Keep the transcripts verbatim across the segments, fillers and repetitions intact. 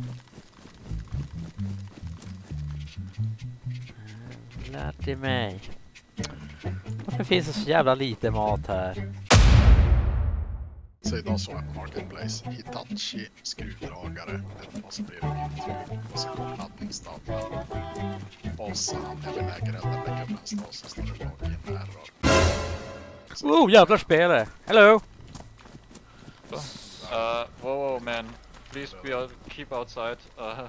Lär till mig. Varför finns det så jävla lite mat här? Så idag såg jag på Marketplace Hitachi skruvdragare, och så blir det mitt och så kommer laddningsstaplar. Och så jag vill lägga elden med gubben stå, så står det login error. Oh, jävlar spelare! Hello! Uh, whoa, whoa, man. Please be out, keep outside. Uh,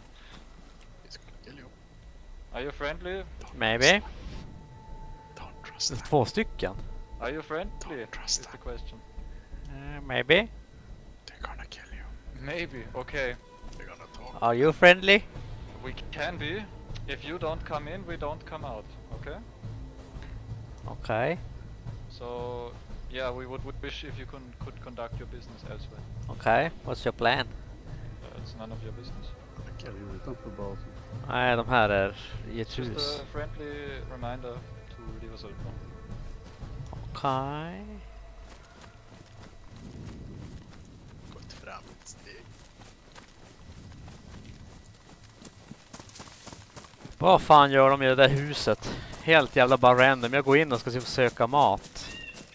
are you friendly? Maybe. Don't trust Det är them. två stycken. Are you friendly? Don't trust Is the them. question. Uh, maybe. They're gonna kill you. Maybe. Okay. They're gonna talk. Are you friendly? We can be. If you don't come in, we don't come out. Okay. Okay. So yeah, we would, would wish if you could could conduct your business elsewhere. Okay. What's your plan? Uh, it's none of your business. Nej, de här är i ett It's just hus. a friendly reminder to leave us alone. Okej. Gått fram ett steg. Vad fan gör de i det där huset? Helt jävla bara random. Jag går in och ska söka mat.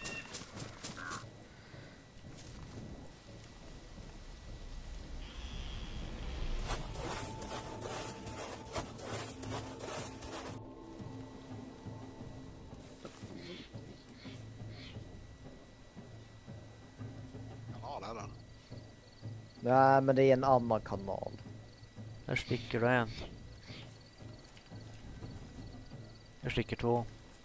Ja, där är den. Nej, men det är en annan kanal. Där sticker du en. Jag sticker två.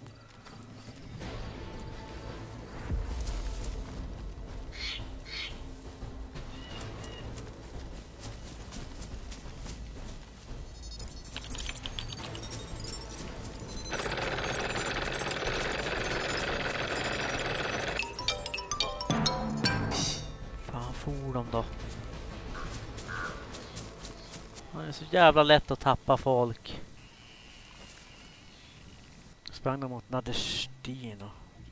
Fan for de då? Det är så jävla lätt att tappa folk. Sprang de mot Nadestino.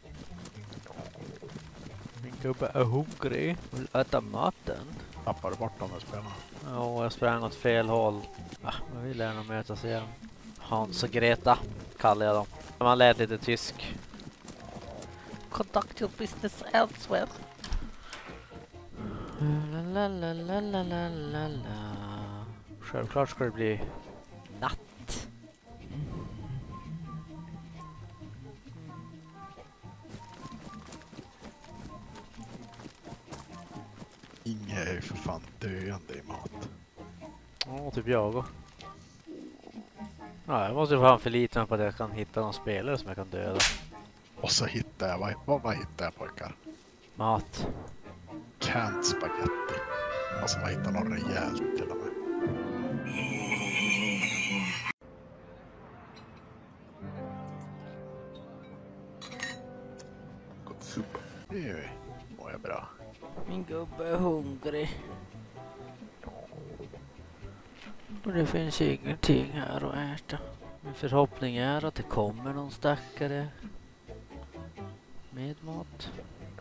Min gubbe är hungrig. Vill äta maten. Tappar du bort dem med spelarna? Ja, jag sprang åt fel håll. Ah, men vi lär nog mötas igen. Hans och Greta kallar jag dem. Man lät lite tysk. Conduct your business elsewhere. La la la la la la la la. Självklart ska det bli natt. Inge är ju för fan döende i mat. Ja, typ jag också. Ja, jag måste ju fan förlita mig på att jag kan hitta någon spelare som jag kan döda. Och så hittar jag, vad, vad, vad hittar jag pojkar? Mat. Canned spaghetti. Alltså man hittar någon rejält till och med. Gott sup. Nu mår jag bra. Min gubbe är hungrig. Och det finns ingenting här att äta. Min förhoppning är att det kommer någon stackare med mat.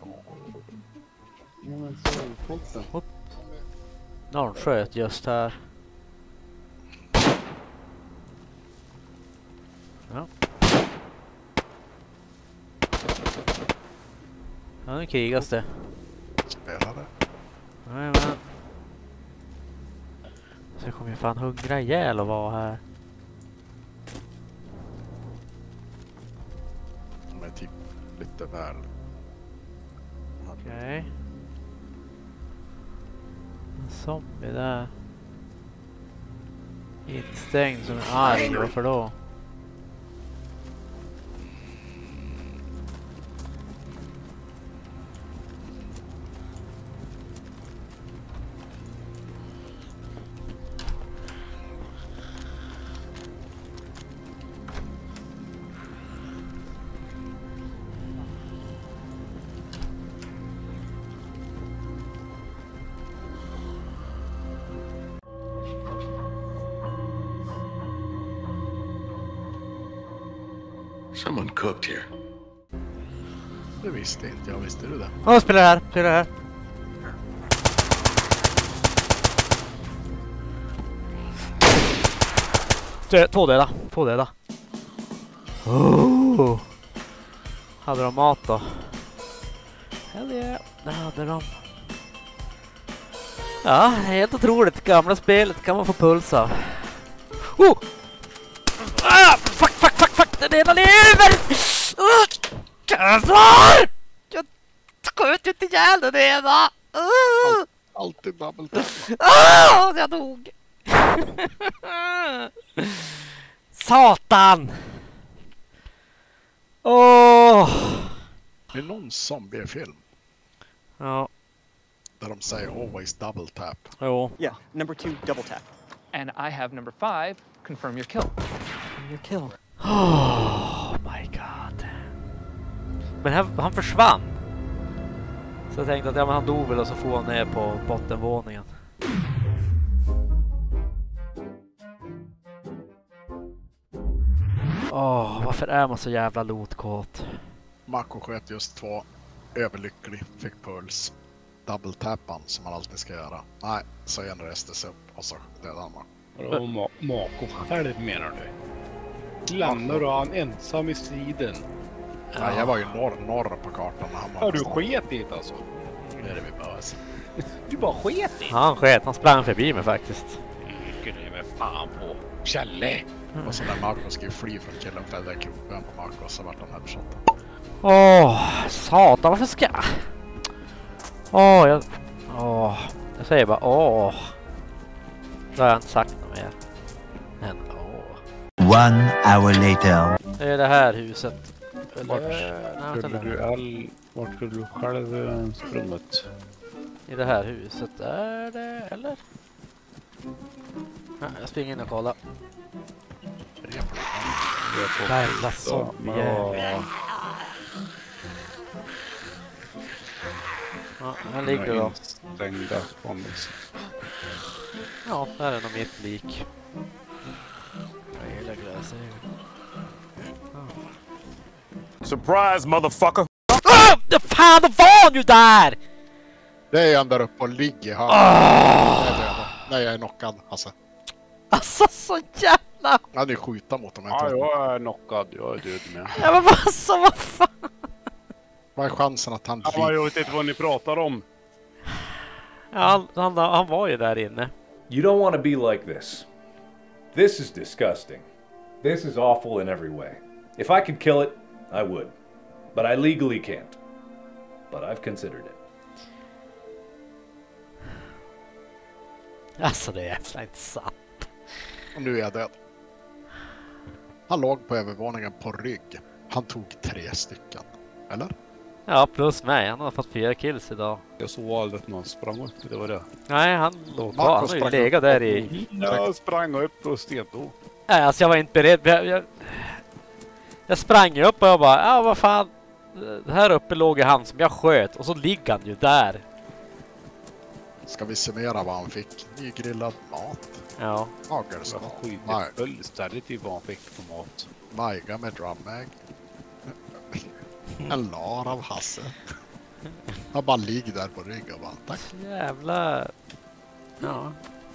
Hopp. Någon sköt just här. Ja. Ja, nu krigas det. Spelade. Nej, men. Så jag kommer ju fan hungra ihjäl och vara här. De är typ lite väl. Okej. Okay. En zombie där. Instängd som en arg. Varför då? Someone cooked here. Det visste inte jag, visste du det? Åh, spelar här, spelar här. Två två döda. Två döda. Oh. Hade de mat då? Hell yeah. Det hade de. Ja, helt otroligt. Gamla spelet kan man få puls av. Oh! Ah! Fuck, fuck, fuck, fuck! Den ena lever! Uh! Jävlar! Jag sköt ju inte ihjäl den ena! Uh! Alltid double tap. Ah! Jag dog! Satan! Åh! Oh! Det är någon zombiefilm Ja. där de säger always double tap. Jo. Yeah, number two, double tap. And I have number five, confirm your kill. Your kill. Oh my god. Men han, han försvann. Så jag tänkte att ja, men han dog väl och så får han ner på bottenvåningen. Åh, oh, varför är man så jävla lotkåt? Mako sköt just två. Överlycklig. Fick puls. Double tappan som man alltid ska göra. Nej, så igen restes upp och så dödade han Mako. Vadå ma Mako själv menar du? Lämnar du han ensam i striden? Ja. Nej, jag var ju norr, norr på kartan. När han var Ja, du sket dit alltså? Nu är det vi börjas. Du bara sket dit? Han sket, han sprang förbi mig faktiskt. Gud, det är fan på Kjelle. Mm. Och så när Marco skulle fly från killen fällde jag kroppen på Marco så vart han headshot. Åh, oh, satan, varför ska jag? Åh, oh, jag... Åh, oh, jag säger bara åh. Oh. Då har jag inte sagt något mer. Men åh. Oh. One hour later. Det är det här huset. Vart Eller, skulle du all... Vart skulle du själv sprungit? I det här huset är det, eller? Ja, jag springer in och kollar. Jävla zombie. Ja, här ligger då. Stängda fångelser. Ja, där är nog mitt lik. Jag gillar glasögon. Surprise, motherfucker! Ah! Det fan, då var han ju där! Det är han där uppe och ligger här. Ah! Nej, det är han. Nej, jag är knockad. Alltså. Alltså, så jävla... Jag hade ju skjuta mot dem. Ja, jag är knockad. Jag är död med. Ja, men alltså, vad fan? Vad är chansen att han... Ja, jag vet inte vad ni pratar om. Ja, han, han, han var ju där inne. You don't want to be like this. This is disgusting. This is awful in every way. If I could kill it, I would. But I legally can't. But I've considered it. Alltså, det är jävla inte sant. Och nu är jag död. Han låg på övervåningen på rygg. Han tog tre stycken. Eller? Ja, plus mig. Han har fått fyra kills idag. Jag såg aldrig att någon sprang upp. Det var det. Nej, han låg kvar. Han har ju legat där i... Jag sprang upp och stendog. Nej, alltså jag var inte beredd. Jag, jag, jag sprang upp och jag bara, ja vad fan. Här uppe låg ju han som jag sköt. Och så ligger han ju där. Ska vi summera vad han fick? Nygrillad mat. Ja. Hagelskott. Jag skiter fullständigt i vad han fick på mat. Majga med drummag. En lar av Hasse. Han bara ligger där på ryggen och bara, tack. Jävla... Ja.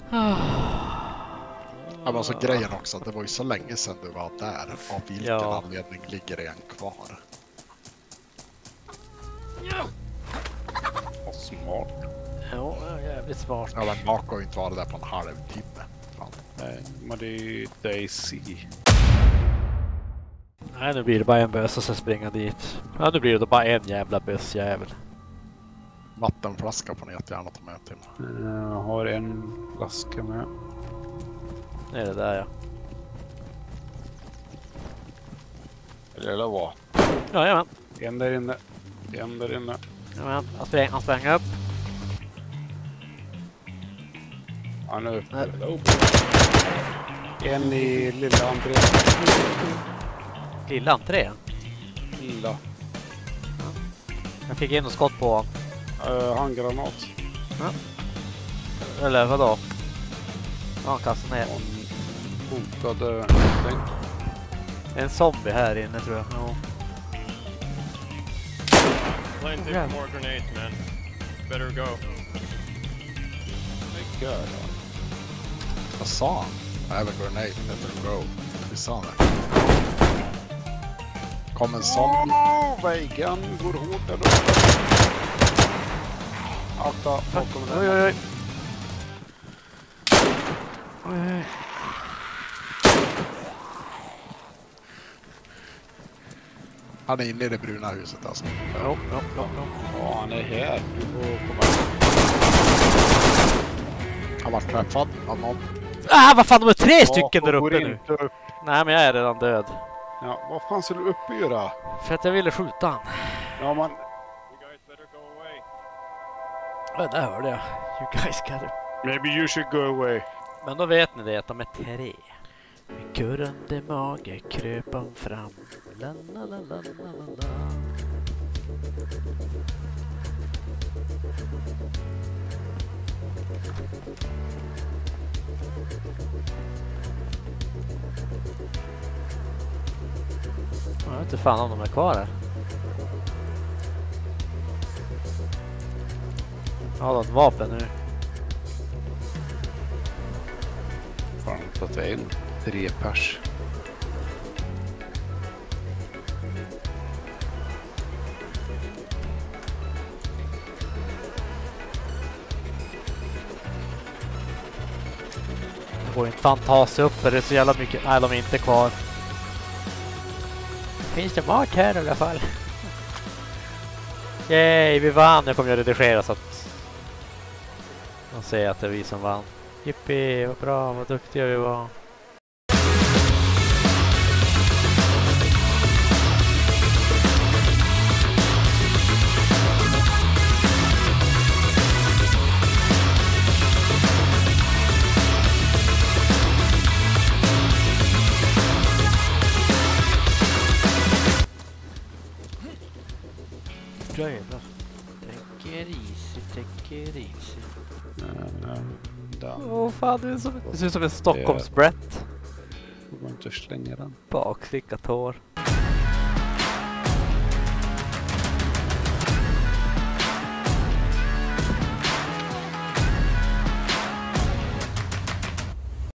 Ja, men alltså grejen också, det var ju så länge sedan du var där. Av vilken Ja. anledning ligger det en kvar? Vad smart. Ja, jävligt smart. Ja, men Marco har ju inte varit där på en halvtimme. Fan. Nej, men det är ju Daisy. Nej, nu blir det bara en böss och så springa dit. Ja, nu blir det då bara en jävla bössjävel. Vattenflaska får ni jättegärna ta med till. Jag har en flaska med. Det är det där, ja. Eller vad? Ja, jajamän. En där inne. En där inne. Jajamän. Han sprang, han sprang upp. Han är uppe. Nej. En i lilla entrén. Lilla entré. Lilla. Jag fick in och skott på honom. Uh, handgranat. Ja. Eller vadå? Ja, han kastade ner. Han hotade någonting. En zombie här inne tror jag. Ja. Plenty Yeah. more grenades, man. Better go. Mycket. Vad sa han? I have a grenade, let them go. Vi sa det. Kom en sån. Åh, väggen går hårt där uppe. Akta, bakom den. Oj, oj, oj. Oj, oj. Han är inne i det bruna huset alltså. Jo, jo, jo, jo. Ja, han är här. Du får komma. Han var träffad av någon. Ah, vad fan, de är tre stycken där Ja, går uppe nu. inte upp. Nej, men jag är redan död. Ja, vad fan ska du uppe göra? För att jag ville skjuta han. Ja, man... Ja, där hörde jag. You guys got it. Maybe you should go away. Men då vet ni det, att de är tre. Med kurrande mage kröp han fram. La, la, la, la, la, la. Jag vet inte fan om de är kvar här. Ja, de har ett vapen nu. Fan, så att det är en tre pers. Det går inte fan ta sig upp, det är så jävla mycket. Nej, de är inte kvar. Finns det mat här i alla fall? Yay, vi vann. Jag kommer att redigera så att de säger att det är vi som vann. Yippie, vad bra, vad duktiga vi var. Bra jävlar. Tänker easy, tänker easy. Åh oh, fan, det, är som, det ser ut som en Stockholms-Brett. Du får inte slänga den. Bakslickat hår.